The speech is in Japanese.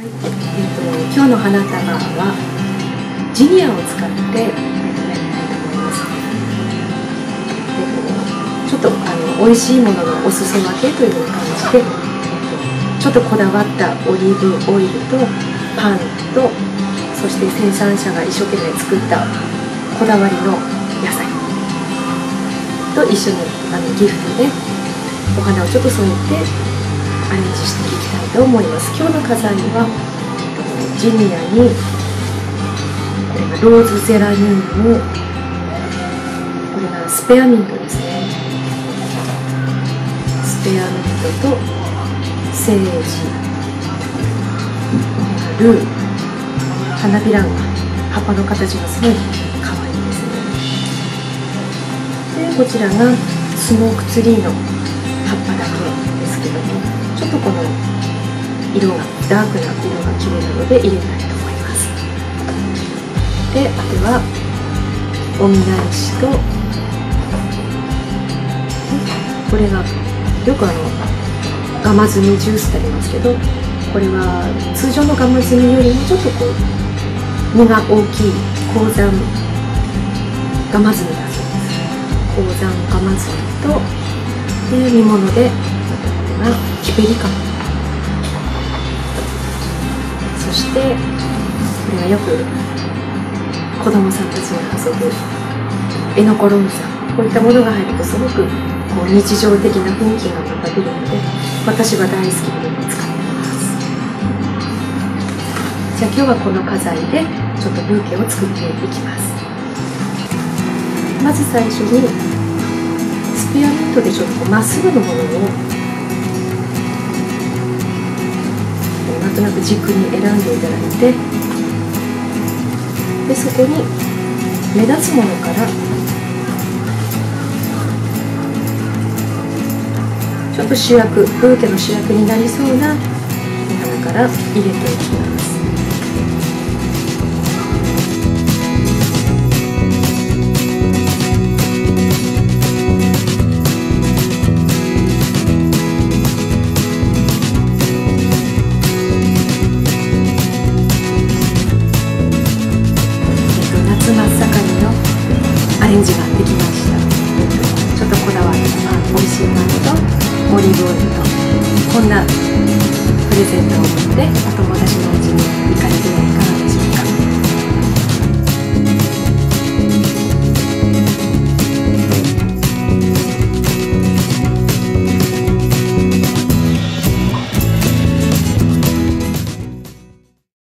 今日の花束はジニアを使ってやりたいと思います。ちょっと美味しいもののおすそ分けという感じで、ちょっとこだわったオリーブオイルとパンと、そして生産者が一生懸命作ったこだわりの野菜と一緒にギフトでお花をちょっと添えてアレンジしていきたいと思います。今日の飾りはジニアにこれがローズゼラニウム、これがスペアミントですね。スペアミントとセージ、ルー、花びらが葉っぱの形がすごい可愛いですね。でこちらがスモークツリーの葉っぱだけですけども、ちょっとこの色がダークな色が綺麗なので入れたいと思います。であとはおみな石と、これがよくガマズミジュースってありますけど、これは通常のガマズミよりもちょっとこう実が大きい高山ガマズミだそうです。高山ガマズミと、で煮物でこれがキペリカン、そしてこれがよく子供さんたちが遊ぶエノコロンザ、こういったものが入るとすごくこう日常的な雰囲気がまた出るので、私は大好きなので使っています。じゃあ今日はこの花材でちょっとブーケを作っていきます。まず最初にスペアミントでちょっとまっすぐのものをなんとなく軸に選んでいただいて、でそこに目立つものからちょっと主役、ブーケの主役になりそうなお花から入れていきます。夏真っ盛りのアレンジができました。ちょっとこだわった美味しいパンとオリーブオイルとこんなプレゼントを持って